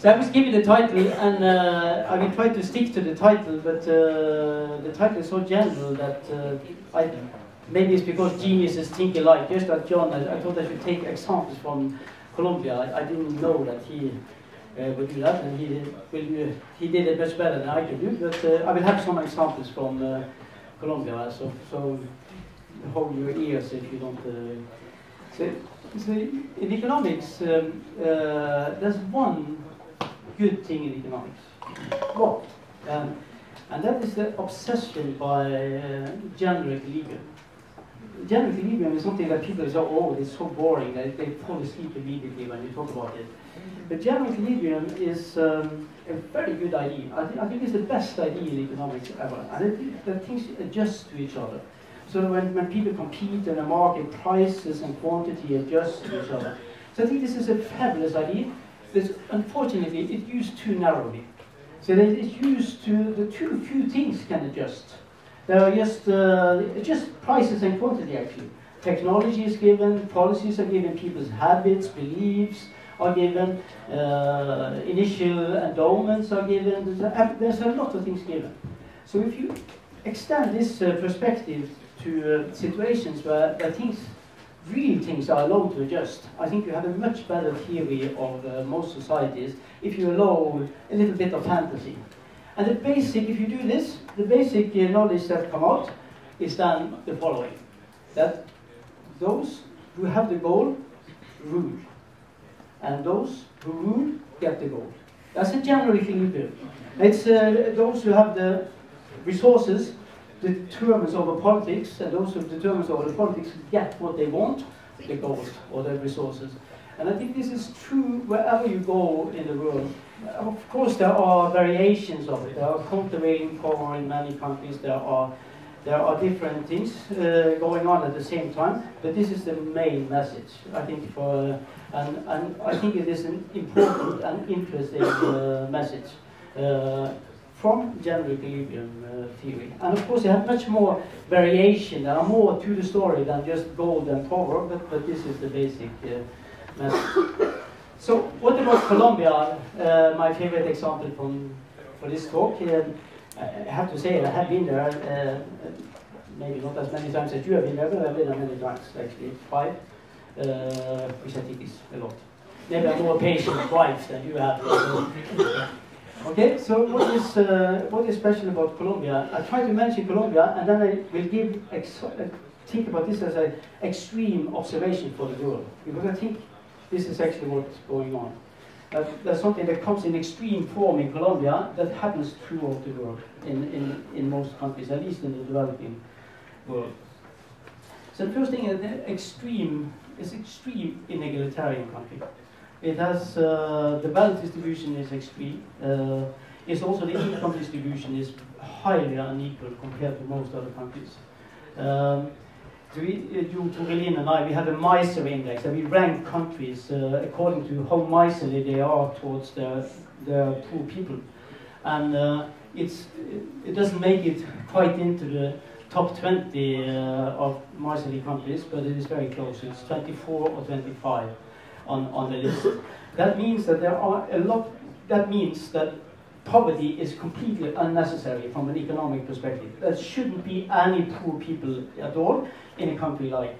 So I was given the title, and I will try to stick to the title, but the title is so general that maybe it's because geniuses think alike. Just like John, I thought I should take examples from Colombia. I didn't know that he would do that, and he did it much better than I could do. But I will have some examples from Colombia, so hold your ears if you don't. So in economics, there's one good thing in economics. What? And that is the obsession by general equilibrium. General equilibrium is something that people say, oh, it's so boring, that they fall asleep immediately when you talk about it. But general equilibrium is a very good idea. I think it's the best idea in economics ever. And that things adjust to each other. So when people compete in a market, prices and quantity adjust to each other. So I think this is a fabulous idea. But unfortunately, it's used too narrowly. So that it's used to the too few things can adjust. There are just prices and quantity actually. Technology is given, policies are given, people's habits, beliefs are given, initial endowments are given. There's a lot of things given. So if you extend this perspective to situations where real things are allowed to adjust, I think you have a much better theory of most societies if you allow a little bit of fantasy. And the basic, if you do this, the basic knowledge that come out is then the following: that those who have the goal rule, and those who rule get the goal. That's a general equilibrium. It's those who have the resources determines over politics, and those who determines over the politics get what they want, the goals or the resources. And I think this is true wherever you go in the world. Of course, there are variations of it. There are countervailing power in many countries. There are different things going on at the same time. But this is the main message, I think, and I think it is an important and interesting message from general equilibrium theory. And of course, you have much more variation. There are more to the story than just gold and power. But this is the basic message. So, what about Colombia? My favorite example for this talk. I have to say, I have been there, maybe not as many times as you have been there, but I've been there many times, actually, 5, which I think is a lot. Maybe I'm more patient wife than you have. Okay, so what is special about Colombia? I try to mention Colombia, and then I will think about this as an extreme observation for the world, because I think this is actually what's going on. There's something that comes in extreme form in Colombia that happens throughout the world, in most countries, at least in the developing world. So the first thing is extreme inegalitarian country. It has the wealth distribution is extreme. It's also the income distribution is highly unequal compared to most other countries. Torelin and I, we have a miser index, and we rank countries according to how miserly they are towards their poor people. And it doesn't make it quite into the top 20 of miserly countries, but it is very close. It's 24 or 25 on the list. That means that there are a lot. That means that poverty is completely unnecessary from an economic perspective. There shouldn't be any poor people at all in a country like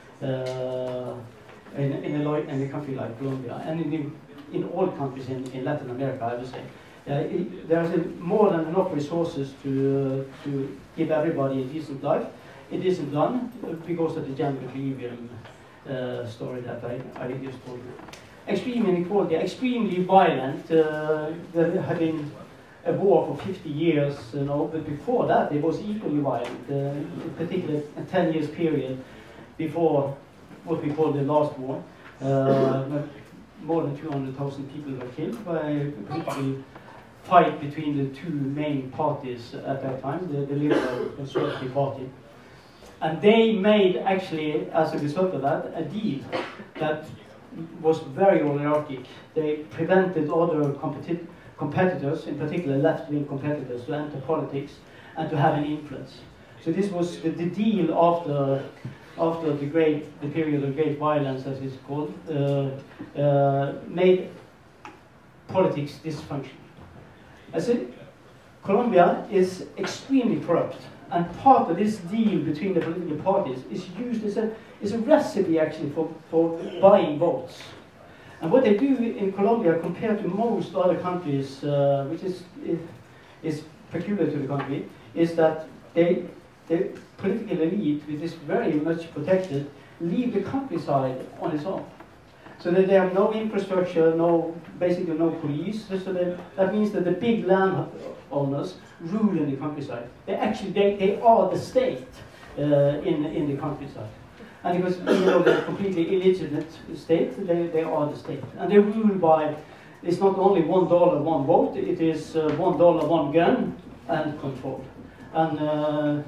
in a country like Colombia, and in all countries in Latin America, I would say. There's more than enough resources to give everybody a decent life. It isn't done because of the gender equilibrium story that I just told you. Extreme inequality, extremely violent. There had been a war for 50 years, but before that it was equally violent, in particular a 10 years period before what we call the last war. More than 200,000 people were killed by a political fight between the two main parties at that time, the Liberal Conservative Party. And they made, actually, as a result of that, a deal that was very oligarchic. They prevented other competitors, in particular left-wing competitors, to enter politics and to have an influence. So this was the deal after the period of great violence, as it's called, made politics dysfunction. I said, Colombia is extremely corrupt, and part of this deal between the political parties is used as a recipe actually for buying votes. And what they do in Colombia compared to most other countries, which is peculiar to the country, is that the political elite, which is very much protected, leave the countryside on its own. So that they have no infrastructure, basically no police. So that means that the big landowners rule in the countryside. They are the state in the countryside. And because they're a completely illegitimate state, they are the state. And they rule by, it's not only $1 one vote, it is $1 one gun and control. And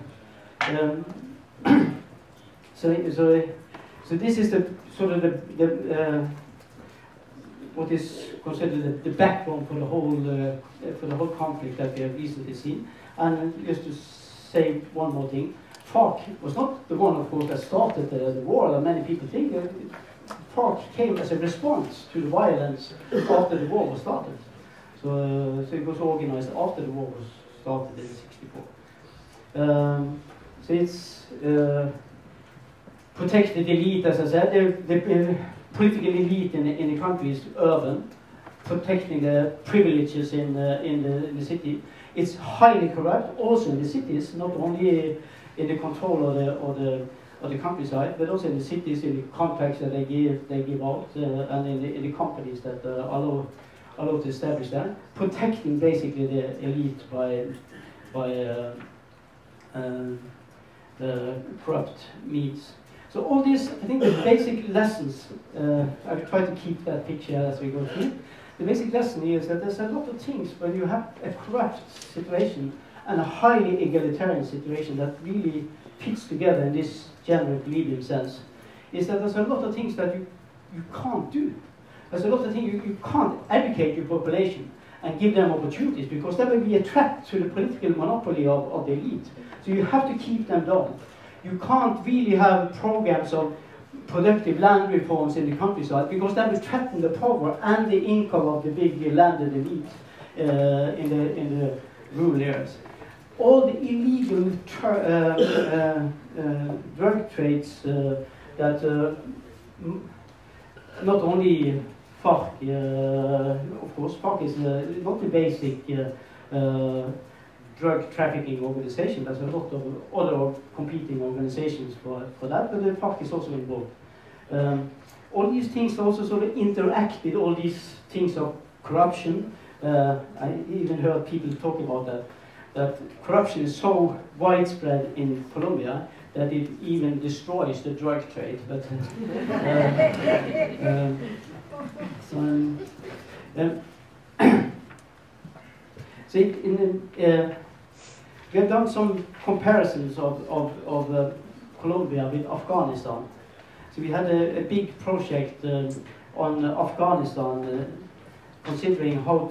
so this is the sort of what is considered the backbone for the whole conflict that we have recently seen. And just to say one more thing, FARC was not the one, of course, that started the war, that many people think. FARC came as a response to the violence after the war was started. So it was organized after the war was started in '64. So it's protected elite, as I said. The political elite in the country is urban, protecting the privileges in the city. It's highly corrupt, also in the cities, not only in the control of the countryside, but also in the cities, in the contracts that they give out, and in the companies that allow to establish that, protecting basically the elite by corrupt means. So all these, I think, the basic lessons. I will try to keep that picture as we go through. The basic lesson is that there's a lot of things when you have a corrupt situation and a highly egalitarian situation that really fits together in this general equilibrium sense, is that there's a lot of things that you can't do. There's a lot of things you can't educate your population and give them opportunities, because that will be a threat to the political monopoly of the elite. So you have to keep them down. You can't really have programs of productive land reforms in the countryside, because that will threaten the power and the income of the big landed elite in the rural areas. All the illegal drug trades that not only FARC, of course, FARC is not the basic drug trafficking organization. There's a lot of other competing organizations for that, but the FARC is also involved. All these things also sort of interact with all these things of corruption. I even heard people talk about that corruption is so widespread in Colombia that it even destroys the drug trade. But we have done some comparisons of Colombia with Afghanistan. So we had a big project on Afghanistan, considering how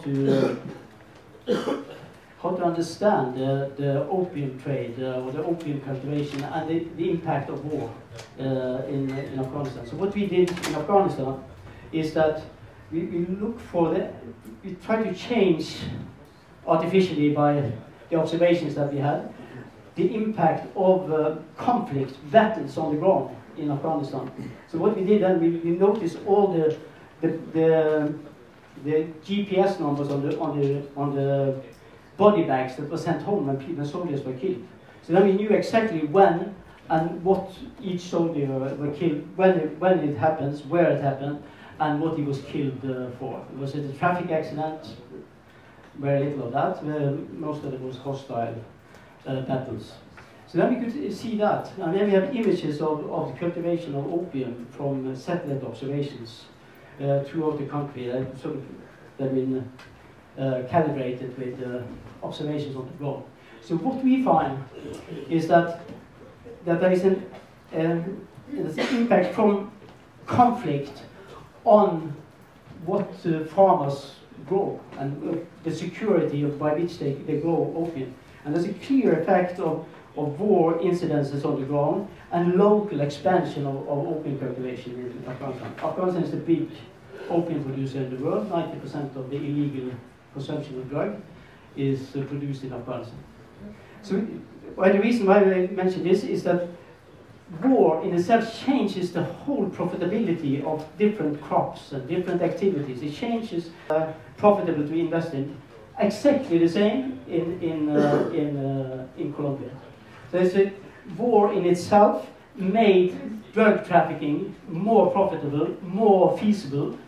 to understand the opium trade or the opium cultivation and the impact of war in Afghanistan. So what we did in Afghanistan is that we look for we try to change artificially by the observations that we had the impact of conflict, battles on the ground in Afghanistan. So what we did then, we noticed all the GPS numbers on the body bags that were sent home when soldiers were killed. So then we knew exactly when and what each soldier were killed, when it happens, where it happened, and what he was killed for. Was it a traffic accident? Very little of that. Most of it was hostile battles. So then we could see that. And then we have images of the cultivation of opium from satellite observations throughout the country. They've been calibrated with observations on the ground. So what we find is that there is an impact from conflict on what farmers grow and the security by which they grow opium. And there's a clear effect of war incidences on the ground and local expansion of opium cultivation in Afghanistan. Afghanistan is the big opium producer in the world. 90% of the illegal consumption of drug is produced in Afghanistan. So the reason why I mention this is that war in itself changes the whole profitability of different crops and different activities. It changes profitable to invest in. Exactly the same in Colombia. So it's a war in itself made drug trafficking more profitable, more feasible,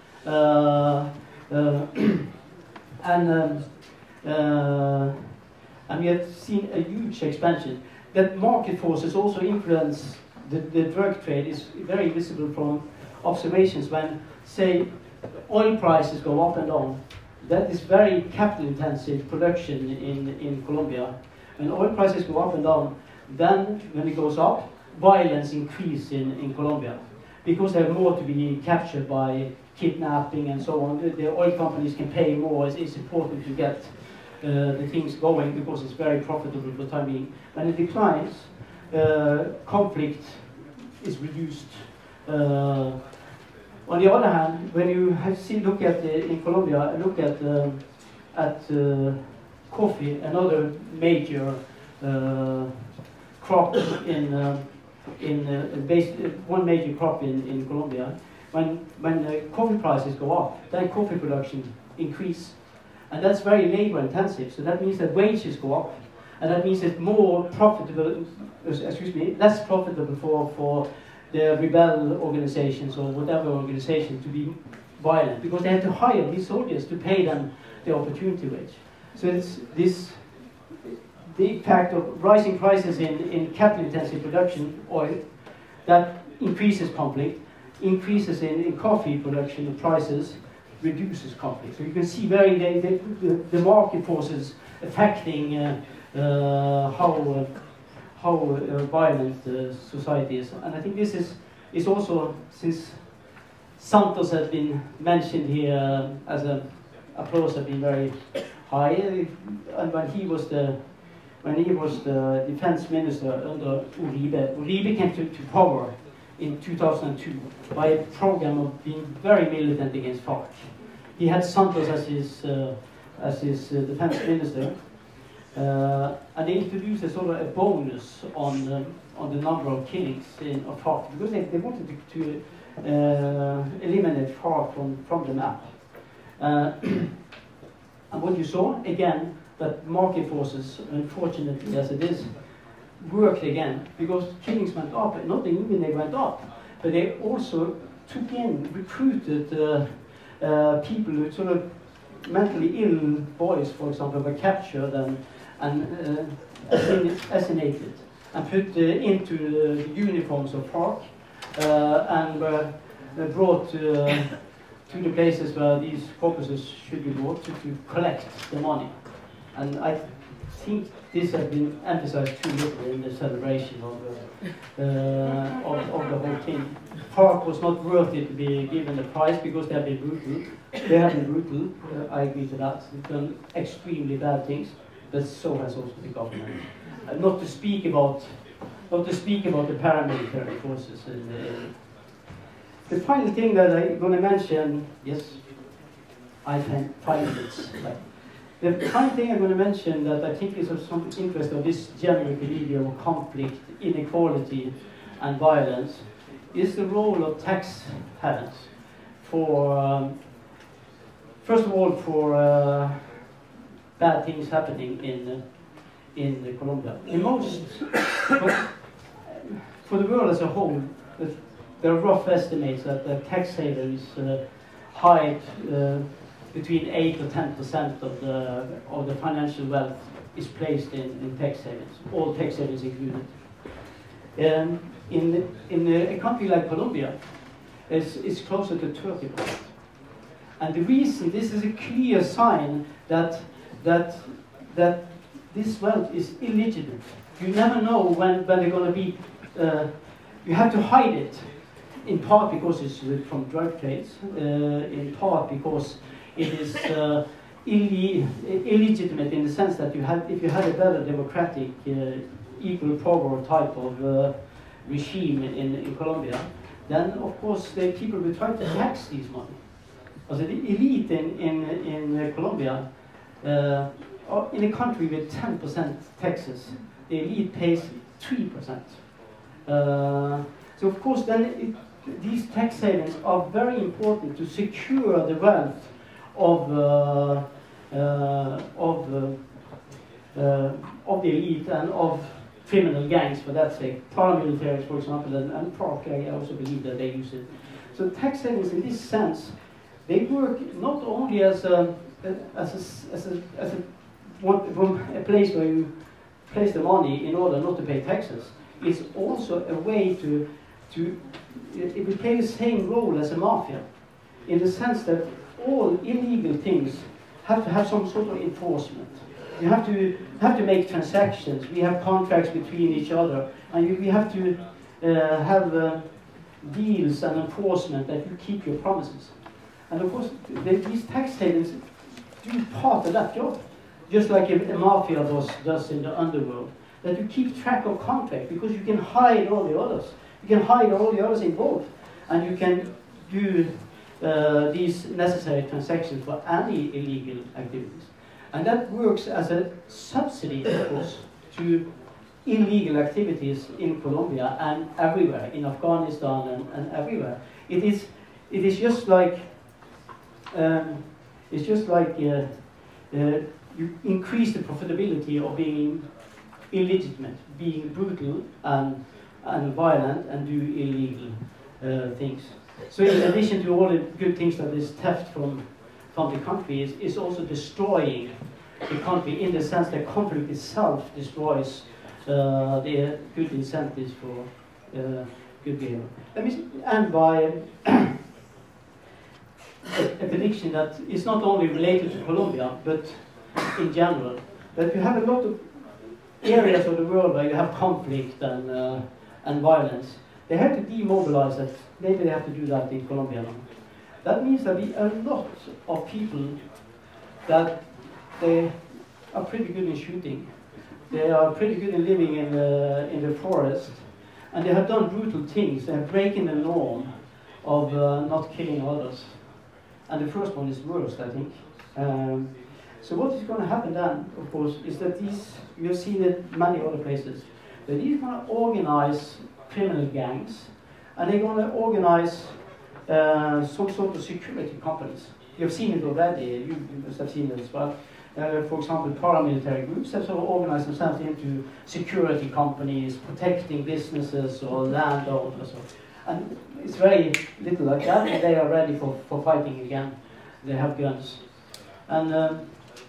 and we have seen a huge expansion. That market forces also influence the drug trade is very visible from observations when, say, oil prices go up and down. That is very capital-intensive production in Colombia. When oil prices go up and down, then when it goes up, violence increases in Colombia because there's more to be captured by kidnapping and so on. The oil companies can pay more. It's important to get the things going because it's very profitable for the time being. When it declines, conflict is reduced. On the other hand, when you look at in Colombia, look at coffee, another major crop one major crop in Colombia. When coffee prices go up, then coffee production increase, and that's very labor intensive. So that means that wages go up, and that means it's more profitable. Less profitable for the rebel organizations or whatever organization to be violent because they have to hire these soldiers to pay them the opportunity wage. So it's the impact of rising prices in capital-intensive production, oil, that increases conflict, increases in coffee production and prices, reduces conflict. So you can see the market forces affecting how violent society is. And I think this is also, since Santos has been mentioned here as applause has been very high, and when he was the defense minister under Uribe came to power in 2002 by a program of being very militant against FARC. He had Santos as his defense minister, and they introduced a sort of a bonus on the number of killings of FARC because they wanted to eliminate FARC from the map. And what you saw again, that market forces, unfortunately as it is, worked again because killings went up, and not even they went up, but they also took in, recruited people who sort of mentally ill boys, for example, were captured and assassinated and put into the uniforms of FARC and were brought to the places where these corpuses should be brought to collect the money. And I think this has been emphasized too little in the celebration of the whole thing. FARC was not worthy to be given the prize because they have been brutal. They have been brutal, I agree to that. They've done extremely bad things, but so has also the government. Not to speak about the paramilitary forces. The final thing that I'm going to mention, yes, I have 5 minutes. The final thing I'm going to mention that I think is of some interest of this general equilibrium of conflict, inequality, and violence is the role of tax havens for, first of all, for bad things happening in Colombia. In most, for the world as a whole, there are rough estimates that the tax havens hide between 8 or 10% of the financial wealth is placed in tax havens, all tax havens included. In a country like Colombia, it's closer to 30%. And the reason, this is a clear sign that this wealth is illegitimate. You never know when they're going to be, you have to hide it, in part because it's from drug trades, in part because it is illegitimate in the sense that if you had a better democratic, equal power type of regime in Colombia, then of course the people will try to tax these money. Also the elite in Colombia, in a country with 10% taxes, the elite pays 3%. So of course then these tax savings are very important to secure the wealth of the elite and of criminal gangs, for that sake. Paramilitaries, for example, and Prof, I also believe that they use it. So tax savings in this sense, they work not only as a place where you place the money in order not to pay taxes. It's also a way it will play the same role as a mafia, in the sense that all illegal things have to have some sort of enforcement. You have to make transactions. We have contracts between each other, and we have to have deals and enforcement that you keep your promises. And of course, these tax havens do part of that job, just like a mafia does in the underworld. That you keep track of contract, because you can hide all the others. You can hide all the others involved, and you can do these necessary transactions for any illegal activities. And that works as a subsidy, of course, to illegal activities in Colombia and everywhere, in Afghanistan and everywhere. It is just like you increase the profitability of being illegitimate, being brutal and violent and do illegal things. So in addition to all the good things that is theft from the country, is also destroying the country, in the sense that conflict itself destroys the good incentives for good behavior. Let me end by a prediction that is not only related to Colombia, but in general, that you have a lot of areas of the world where you have conflict and violence. They have to demobilize it. Maybe they have to do that in Colombia now. That means that a lot of people that they are pretty good in shooting, they are pretty good in living in the forest, and they have done brutal things. They have breaking the norm of not killing others. And the first one is worst, I think. So what is going to happen then, of course, is that we have seen it in many other places, that these are going to organize criminal gangs, and they're going to organize some sort of security companies. You have seen it already, you must have seen it as well. For example, paramilitary groups have sort of organized themselves into security companies, protecting businesses or landowners. And it's very little like that, and they are ready for fighting again. They have guns. And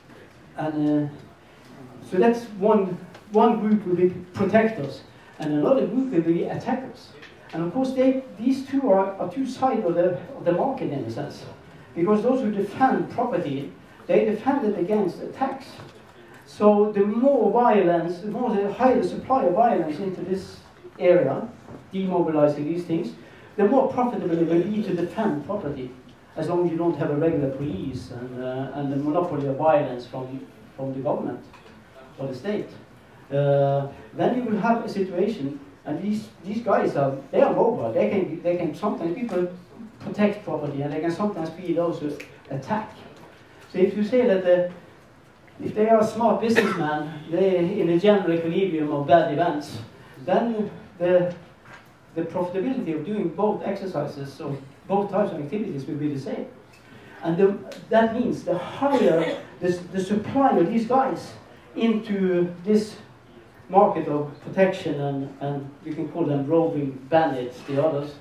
so that's one group will be protectors, and another group will be attackers. And of course, these two are two sides of the market in a sense, because those who defend property, they defend it against attacks. So the more violence, the higher the supply of violence into this area, demobilizing these things, the more profitable it will be to defend property, as long as you don't have a regular police and the monopoly of violence from the government or the state. Then you will have a situation, and these guys are mobile. They can sometimes people protect property, and they can sometimes be those who attack. So if you say that if they are a smart businessman, they in a general equilibrium of bad events, then the profitability of doing both exercises or both types of activities will be the same. And that means the higher the supply of these guys into this market of protection, and you can call them roving bandits, the others,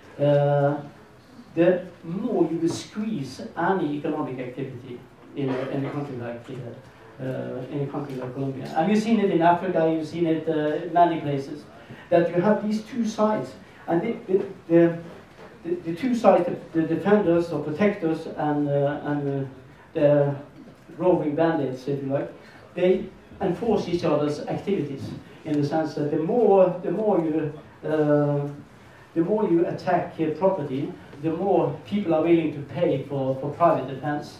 the more you will squeeze any economic activity in a country like Colombia. And you've seen it in Africa, you've seen it in many places, that you have these two sides. And the two sides, the defenders or protectors and the roving bandits, if you like, they enforce each other's activities, in the sense that the more you attack property, the more people are willing to pay for private defense.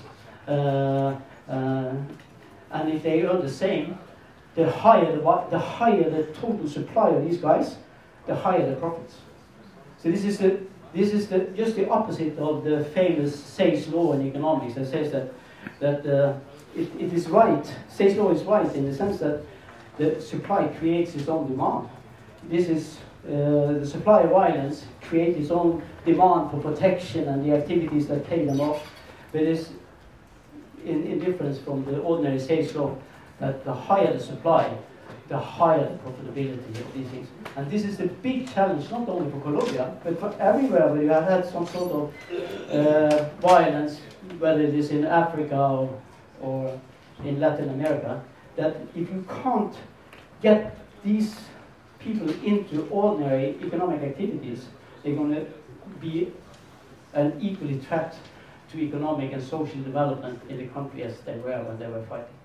And if they earn the same, the higher the total supply of these guys, the higher the profits. So this is This is just the opposite of the famous Say's law in economics that says that it is right. Say's law is right in the sense that the supply creates its own demand. This is the supply of violence creates its own demand for protection and the activities that pay them off. But it's in difference from the ordinary Say's law that the higher the supply, the higher the profitability of these things. And this is the big challenge, not only for Colombia, but for everywhere where you have had some sort of violence, whether it is in Africa or in Latin America, that if you can't get these people into ordinary economic activities, they're going to be an equally threat to economic and social development in the country as they were when they were fighting.